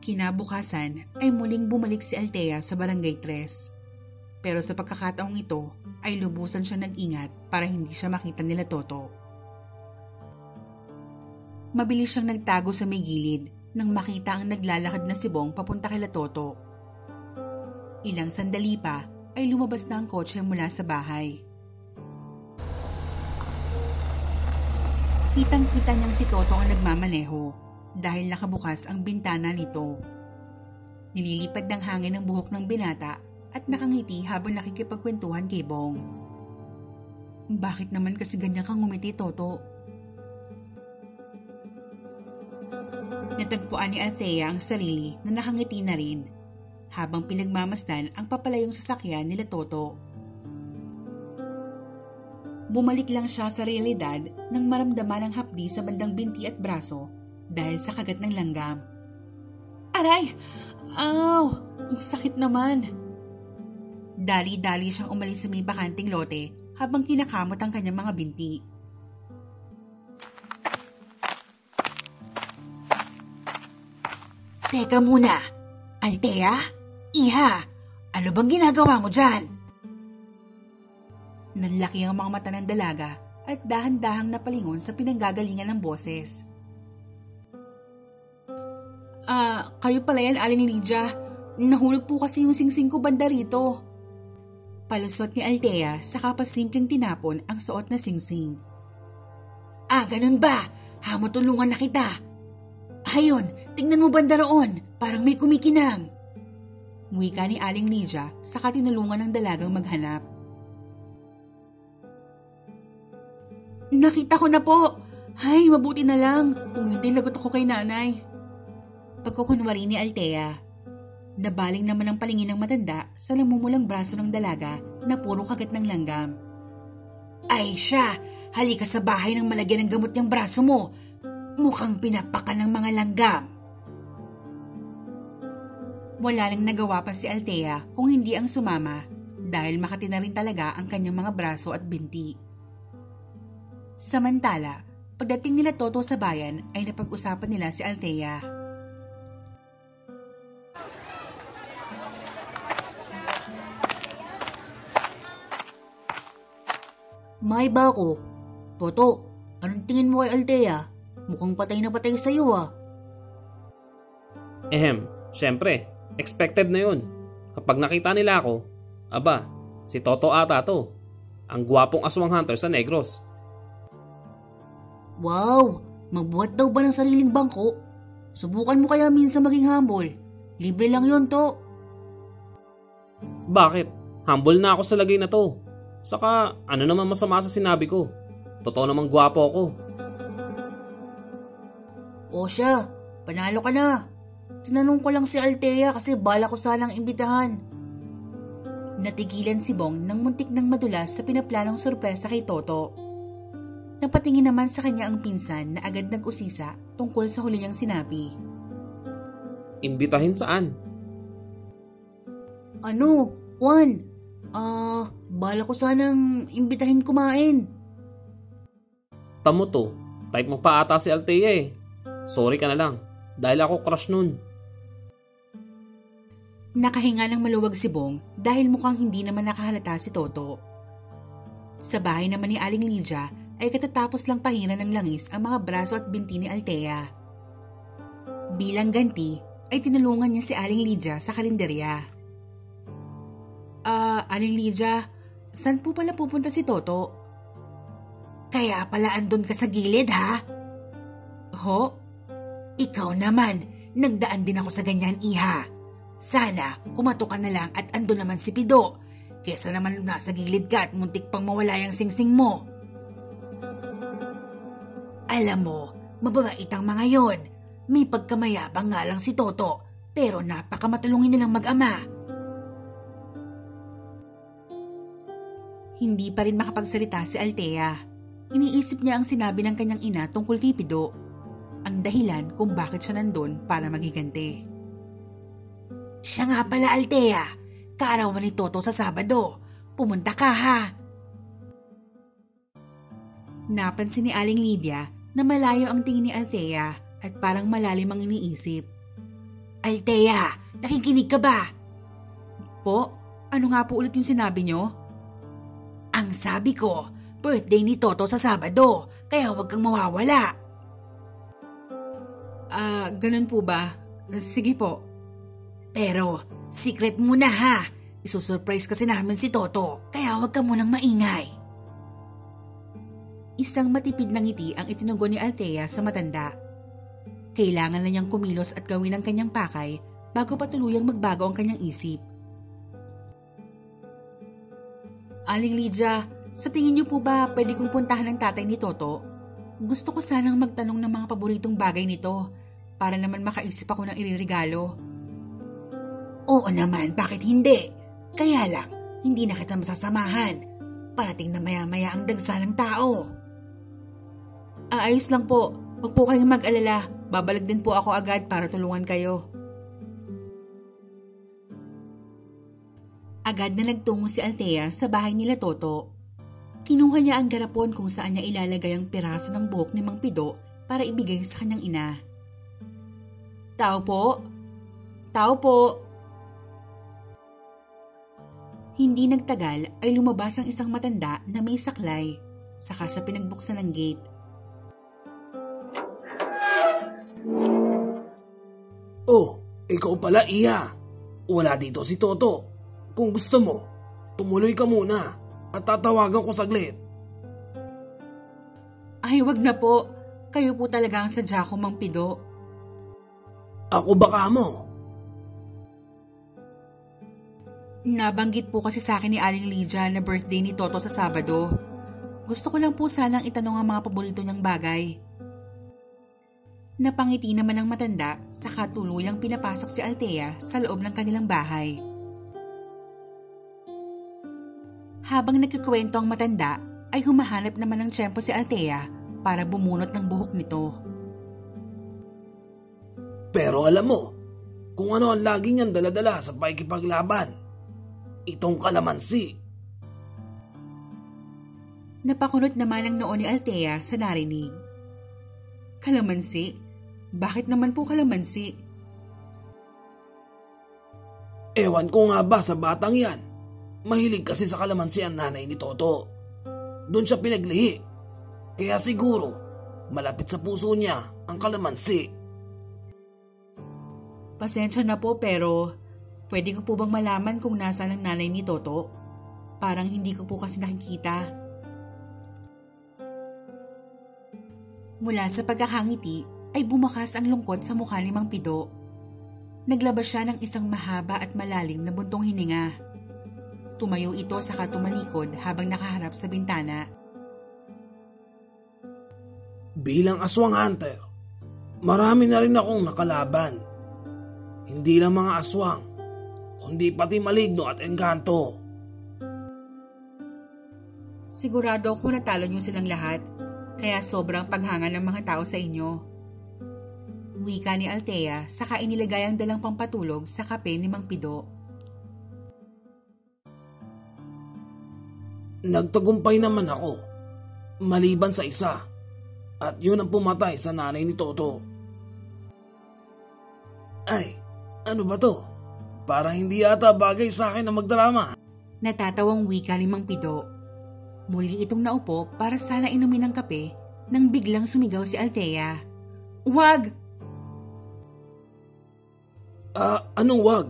Kinabukasan ay muling bumalik si Althea sa Barangay 3. Pero sa pagkakataong ito ay lubusan siya nag-ingat para hindi siya makita nila Toto. Mabilis siyang nagtago sa may gilid nang makita ang naglalakad na si Bong papunta kila Toto. Ilang sandali pa ay lumabas na ang kotse mula sa bahay. Kitang-kita niyang si Toto ang nagmamaneho dahil nakabukas ang bintana nito. Nililipad ng hangin ang buhok ng binata at nakangiti habang nakikipagkwentuhan kay Bong. Bakit naman kasi ganyan kang ngumiti, Toto? Natagpuan ni Althea ang sarili na nakangiti na rin habang pinagmamasdan ang papalayong sasakyan nila Toto. Bumalik lang siya sa realidad nang maramdaman ang hapdi sa bandang binti at braso dahil sa kagat ng langgam. Aray! Aw! Ang sakit naman! Dali-dali siyang umalis sa may bakanting lote habang kinakamot ang kanyang mga binti. Teka muna! Althea? Iha! Ano bang ginagawa mo dyan? Nanlaki ang mga mata ng dalaga at dahan-dahang napalingon sa pinanggagalingan ng boses. Kayo pala yan, Aling Lydia. Nahulog po kasi yung singsing ko banda rito. Palusot ni Althea saka pa simpleng tinapon ang suot na singsing. Ganun ba? Matulungan na kita. Hayon, tingnan mo banda roon. Parang may kumikinang. Wika ni Aling Lydia saka tinulungan ng dalagang maghanap. Nakita ko na po. Hay, mabuti na lang. Kung hindi lagot ako kay nanay. Pagkukunwari ni Althea. Nabaling naman ang palingin ng matanda sa namumulang braso ng dalaga na puro kagat ng langgam. Ay siya! Halika sa bahay nang malagyan ng gamot yung braso mo. Mukhang pinapakan ng mga langgam. Wala lang nagawa pa si Althea kung hindi ang sumama dahil makati na rin talaga ang kanyang mga braso at binti. Samantala, pagdating nila Toto sa bayan ay napag-usapan nila si Althea. May ba ako? Toto, anong tingin mo kay Althea? Mukhang patay na patay sa'yo Syempre, expected na yun. Kapag nakita nila ako, si Toto ata to. Ang gwapong aswang hunter sa Negros. Wow! Magbuhat daw ba ng sariling bangko? Subukan mo kaya minsan maging humble. Libre lang yun, to. Bakit? Humble na ako sa lagay na to. Saka, ano naman masama sa sinabi ko? Totoo namang gwapo ako. O siya, panalo ka na. Tinanong ko lang si Althea kasi bala ko sanang imbitahan. Natigilan si Bong nang muntik nang madulas sa pinaplanong sorpresa kay Toto. Napatingin naman sa kanya ang pinsan na agad nag-usisa tungkol sa huli niyang sinabi. Imbitahin saan? Ano, Juan? Bala ko sanang imbitahin kumain. Tamo to, type mo pa ata si Althea eh. Sorry ka na lang, dahil ako crush nun. Nakahinga ng maluwag si Bong dahil mukhang hindi naman nakahalata si Toto. Sa bahay naman ni Aling Lydia ay katatapos lang pahiran ng langis ang mga braso at binti ni Althea. Bilang ganti ay tinulungan niya si Aling Lydia sa kalenderya. Aling Lydia, saan po pala pupunta si Toto? Kaya pala andun ka sa gilid, ha? Ho? Ikaw naman, nagdaan din ako sa ganyan, iha. Sana, kumato ka na lang at andun naman si Pido. Kesa naman nasa gilid ka at muntik pang mawala yung singsing mo. Alam mo, mababait ang mga yon. May pagkamayabang nga lang si Toto, pero napakamatulungin nilang mag-ama. Hindi pa rin makapagsalita si Althea. Iniisip niya ang sinabi ng kanyang ina tungkol kay Pido, ang dahilan kung bakit siya nandun para magiganti. Siya nga pala, Althea. Kaarawan ni Toto sa Sabado. Pumunta ka, ha? Napansin ni Aling Lydia na malayo ang tingin ni Althea at parang malalim ang iniisip. Althea, nakikinig ka ba? Po, ano nga po ulit yung sinabi nyo? Ang sabi ko, birthday ni Toto sa Sabado, kaya huwag kang mawawala. Ganun po ba? Sige po. Pero, secret muna ha. Isusurprise kasi namin si Toto, kaya huwag ka munang maingay. Isang matipid na ngiti ang itinugon ni Althea sa matanda. Kailangan na niyang kumilos at gawin ang kanyang pakay bago pa tuluyang magbago ang kanyang isip. Aling Lydia, sa tingin niyo po ba pwede kong puntahan ang tatay ni Toto? Gusto ko sanang magtanong ng mga paboritong bagay nito para naman makaisip ako ng iririgalo. Oo naman, bakit hindi? Kaya lang, hindi na kita masasamahan. Parating na maya-maya ang dagsalang tao. Ayos lang po. Huwag po kayong mag-alala. Babalik din po ako agad para tulungan kayo. Agad na nagtungo si Althea sa bahay nila Toto. Kinuha niya ang garapon kung saan niya ilalagay ang piraso ng buhok ni Mang Pido para ibigay sa kanyang ina. Tao po? Tao po? Hindi nagtagal ay lumabas ang isang matanda na may saklay. Saka siya pinagbuksan ng gate. Oh, ikaw pala, Iha. Wala dito si Toto. Kung gusto mo, tumuloy ka muna at tatawagan ko saglit. Ay, wag na po. Kayo po talaga ang sadya ko, Mang Pido. Ako baka mo? Nabanggit po kasi sa akin ni Aling Lydia na birthday ni Toto sa Sabado. Gusto ko lang po sanang itanong ang mga paborito niyang bagay. Napangiti naman ang matanda saka tuluyang pinapasok si Althea sa loob ng kanilang bahay. Habang nagkikwento ang matanda ay humahanap naman ng tiyempo si Althea para bumunot ng buhok nito. Pero alam mo, kung ano ang lagi niyang daladala sa pakikipaglaban. Itong kalamansi. Napakunot naman ang noo ni Althea sa narinig. Kalamansi? Bakit naman po kalamansi? Ewan ko nga ba sa batang yan. Mahilig kasi sa kalamansi ang nanay ni Toto. Doon siya pinaglihi. Kaya siguro, malapit sa puso niya ang kalamansi. Pasensya na po pero pwede ko po bang malaman kung nasaan ang nanay ni Toto? Parang hindi ko po kasi nakikita. Mula sa pagkakangiti ay bumakas ang lungkot sa mukha ni Mang Pido. Naglabas siya ng isang mahaba at malalim na buntong hininga. Tumayo ito saka tumalikod habang nakaharap sa bintana. Bilang aswang hunter, marami na rin akong nakalaban. Hindi lang mga aswang, kundi pati maligno at engkanto. Sigurado ako natalo niyo silang lahat, kaya sobrang paghanga ng mga tao sa inyo. Wika ni Althea saka inilagay ang dalang pampatulog sa kape ni Mang Pido. Nagtagumpay naman ako, maliban sa isa, at yun ang pumatay sa nanay ni Toto. Ay, ano ba to? Parang hindi yata bagay sa akin na magdrama. Natatawang wika ni Mang Pido. Muli itong naupo para sana inumin ng kape nang biglang sumigaw si Althea. Wag! Anong wag?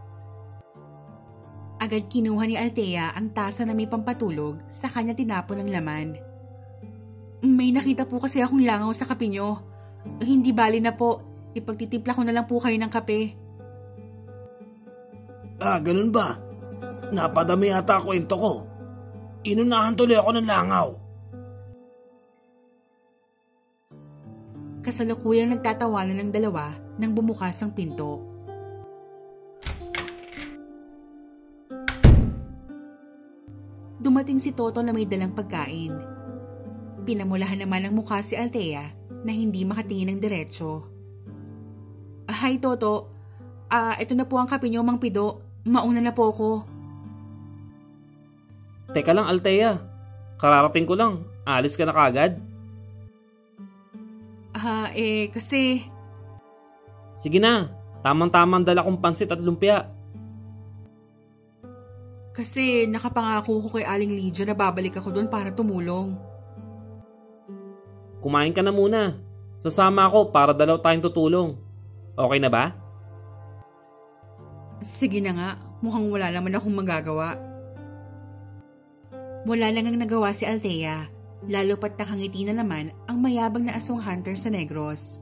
Agad kinuha ni Althea ang tasa na may pampatulog sa kanya tinapon ng laman. May nakita po kasi akong langaw sa kape nyo. Hindi bali na po. Ipagtitimpla ko na lang po kayo ng kape. Ganun ba? Napadami yata kwento ko. Inunahan tuloy ako ng langaw. Kasalukuyang nagtatawanan ng dalawa nang bumukas ang pinto. Dumating si Toto na may dalang pagkain. Pinamulahan naman ang mukha si Althea na hindi makatingin ng diretsyo. Hi Toto, ito na po ang kape niyo, Mang Pido. Mauna na po ako. Teka lang Althea, kararating ko lang. Alis ka na kagad? Kasi... Sige na, Tamang-tamang dala kong pansit at lumpia. Kasi nakapangako ko kay Aling Lydia na babalik ako doon para tumulong. Kumain ka na muna. Sasama ako para dalaw tayong tutulong. Okay na ba? Sige na nga, mukhang wala naman akong magagawa. Wala lang ang nagawa si Althea, lalo pat nakangiti na naman ang mayabang na aswang hunter sa Negros.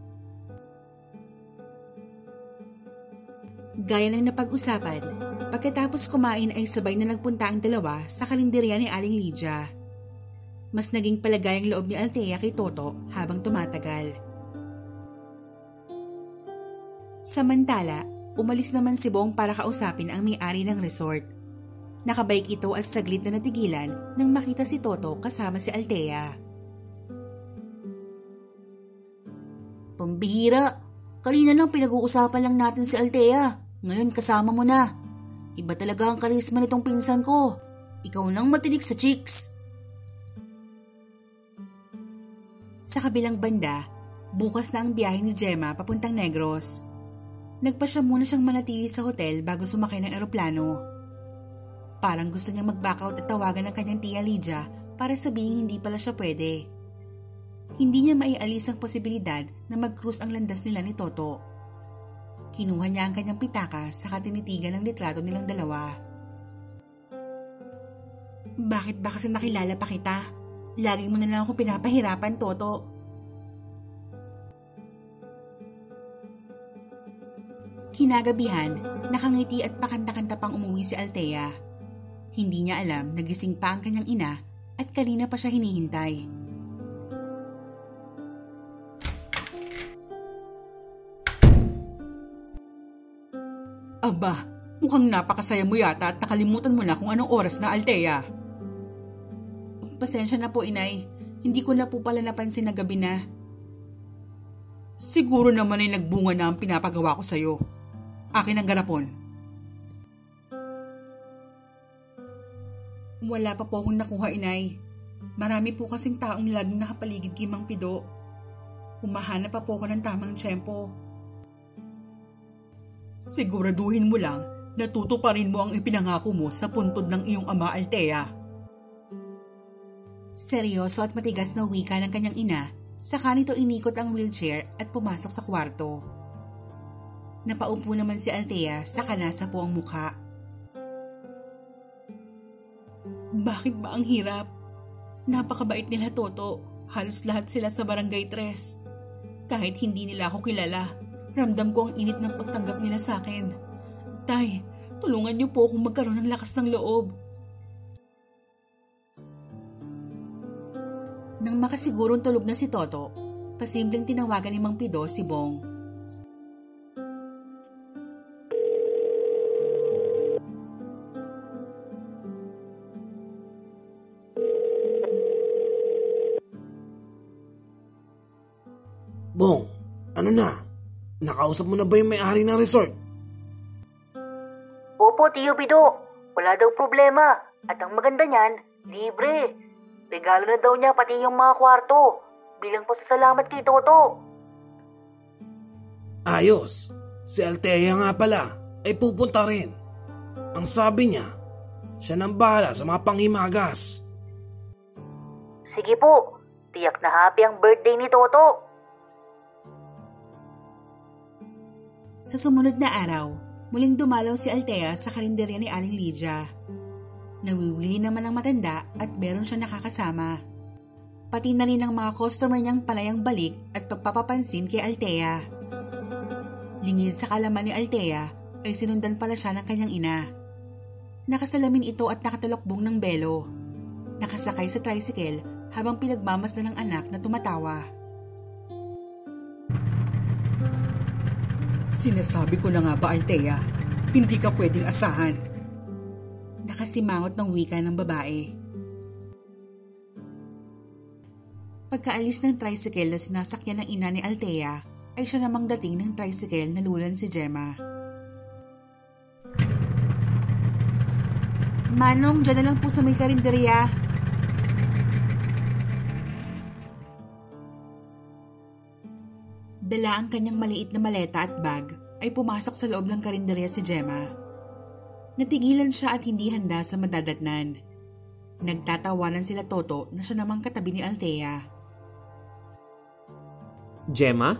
Gaya ng napag-usapan, pagkatapos kumain ay sabay na nagpunta ang dalawa sa kalenderya ni Aling Lydia. Mas naging palagay ang loob ni Althea kay Toto habang tumatagal. Samantala, umalis naman si Bong para kausapin ang may-ari ng resort. Nakabayik ito at saglit na natigilan nang makita si Toto kasama si Althea. Pambihira, kanina lang pinag-uusapan lang natin si Althea. Ngayon kasama mo na. Iba talaga ang karisma nitong pinsan ko. Ikaw nang matinik sa chicks. Sa kabilang banda, bukas na ang biyahe ni Gemma papuntang Negros. Nagpa siya muna siyang manatili sa hotel bago sumakay ng eroplano. Parang gusto niyang mag-back out at tawagan ng kanyang tia Lydia para sabihin hindi pala siya pwede. Hindi niya maialis ang posibilidad na mag-cruise ang landas nila ni Toto. Kinuha niya ang kanyang pitaka saka tinitigan ang litrato nilang dalawa. Bakit ba kasi nakilala pa kita? Lagi mo na lang ako pinapahirapan, Toto. Kinagabihan, nakangiti at pakanta-kanta pang umuwi si Althea. Hindi niya alam na gising pa ang kanyang ina at kanina pa siya hinihintay. Aba, mukhang napakasaya mo yata at nakalimutan mo na kung anong oras na, Althea. Pasensya na po, inay. Hindi ko na po pala napansin na gabi na. Siguro naman ay nagbunga na ang pinapagawa ko sa'yo. Akin ang garapon. Wala pa po akong nakuha, inay. Marami po kasing taong laging nakapaligid kay Mang Pido. Humahanap pa po ako ng tamang tiyempo. Siguraduhin mo lang na tutuparin mo ang ipinangako mo sa puntod ng iyong ama, Althea. Seryoso at matigas na wika ng kanyang ina, saka nito inikot ang wheelchair at pumasok sa kwarto. Napaupo naman si Althea saka nasa po ang mukha. Bakit ba ang hirap? Napakabait nila, Toto. Halos lahat sila sa Barangay 3. Kahit hindi nila ako kilala, ramdam ko ang init ng pagtanggap nila sa akin. Tay, tulungan niyo po akong magkaroon ng lakas ng loob. Nang makasigurong tulog na si Toto, pasimpleng tinawagan ni Mang Pido si Bong. Bong, ano na? Nakausap mo na ba yung may-ari ng resort? Opo, Tio Pido. Wala daw problema. At ang maganda niyan, libre. Regalo na daw niya pati yung mga kwarto. Bilang pasasalamat kay Toto. Ayos. Si Althea nga pala ay pupunta rin. Ang sabi niya, siya nang bahala sa mga panghimagas. Sige po. Tiyak na happy ang birthday ni Toto. Sa sumunod na araw, muling dumalaw si Althea sa kalenderya ni Aling Lydia. Nawiwili naman ang matanda at meron siya nakakasama. Pati na rin ang mga customer niyang panayang balik at pagpapapansin kay Althea. Lingid sa kalaman ni Althea ay sinundan pala siya ng kanyang ina. Nakasalamin ito at nakatalokbong ng belo. Nakasakay sa tricycle habang pinagmamasdan ng anak na tumatawa. Sinasabi ko na nga ba, Althea, hindi ka pwedeng asahan. Nakasimangot ng wika ng babae. Pagkaalis ng tricycle na sinasakyan ng ina ni Althea, ay siya namang dating ng tricycle na lulan si Gemma. Manong, dyan na lang po sa may karinderya. Dala ang kanyang maliit na maleta at bag ay pumasok sa loob ng karinderya si Gemma. Natigilan siya at hindi handa sa madadatnan. Nagtatawanan sila Toto na siya namang katabi ni Althea. Gemma?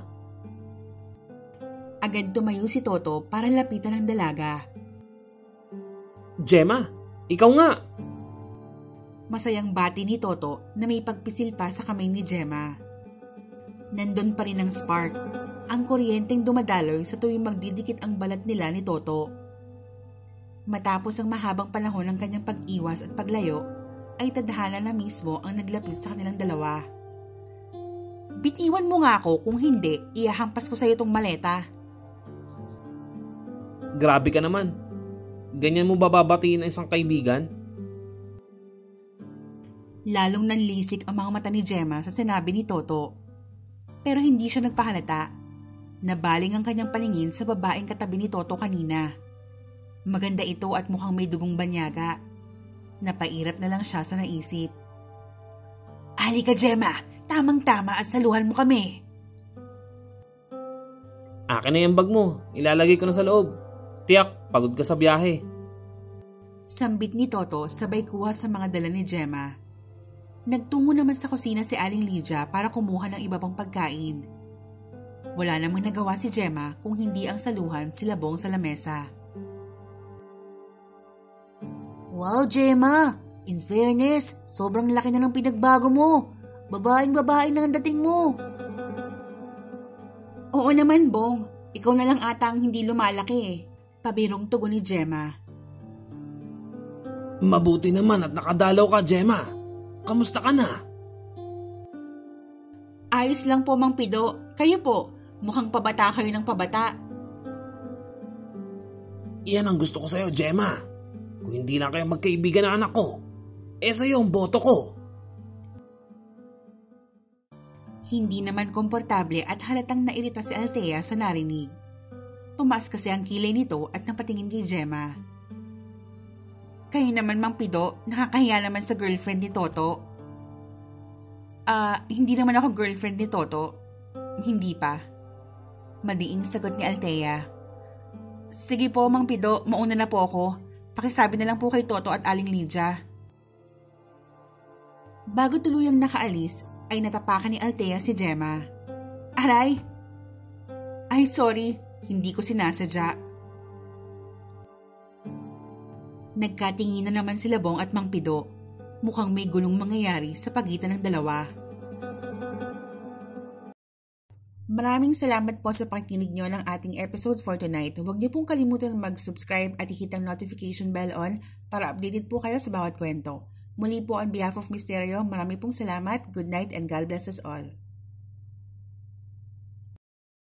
Agad tumayo si Toto para lapitan ang dalaga. Gemma, ikaw nga! Masayang bati ni Toto na may pagpisil pa sa kamay ni Gemma. Nandun pa rin ang spark, ang kuryenteng dumadaloy sa tuwing magdidikit ang balat nila ni Toto. Matapos ang mahabang panahon ng kanyang pag-iwas at paglayo, ay tadhana na mismo ang naglapit sa kanilang dalawa. Bitiwan mo nga ako, kung hindi, ihahampas ko sa iyo tong maleta. Grabe ka naman. Ganyan mo bababatiin ang isang kaibigan? Lalong nanlisik ang mga mata ni Gemma sa sinabi ni Toto. Pero hindi siya nagpahalata. Nabaling ang kanyang paningin sa babaeng katabi ni Toto kanina. Maganda ito at mukhang may dugong banyaga. Napairap na lang siya sa naisip. Halika Gemma, tamang-tama at saluhan mo kami. Akin na yung bag mo, ilalagay ko na sa loob. Tiyak, pagod ka sa biyahe. Sambit ni Toto sabay kuha sa mga dala ni Gemma. Nagtungo naman sa kusina si Aling Lydia para kumuha ng iba pang pagkain. Wala namang nagawa si Gemma kung hindi ang saluhan sila Bong sa lamesa. Wow Gemma, in fairness, sobrang laki na ng pinagbago mo. Babaeng-babae na ang dating mo. Oo naman Bong, ikaw na lang ata ang hindi lumalaki eh. Pabirong tugon ni Gemma. Mabuti naman at nakadalaw ka, Gemma. Kamusta ka na? Ayos lang po Mang Pido. Kayo po, mukhang pabata kayo ng pabata. Iyan ang gusto ko sa'yo, Gemma. Kung hindi lang kayo magkaibigan ng anak ko, sa'yo ang boto ko. Hindi naman komportable at halatang nairita si Althea sa narinig. Tumaas kasi ang kilay nito at napatingin kay Gemma. Kayo naman Mang Pido, nakakahiya naman sa girlfriend ni Toto. Hindi naman ako girlfriend ni Toto. Hindi pa. Madiing sagot ni Althea. Sige po Mang Pido, mauna na po ako. Pakisabi na lang po kay Toto at Aling Lydia. Bago tuluyang nakaalis, ay natapakan ni Althea si Gemma. Aray! Ay sorry, hindi ko sinasadya. Nagkatingin na naman sila Bong at Mang Pido. Mukhang may gulong mangyayari sa pagitan ng dalawa. Maraming salamat po sa pakikinig nyo ng ating episode for tonight. Huwag niyo pong kalimutan mag-subscribe at i-hit ang notification bell on para updated po kayo sa bawat kwento. Muli po on behalf of Misterio, marami pong salamat, good night and God bless us all.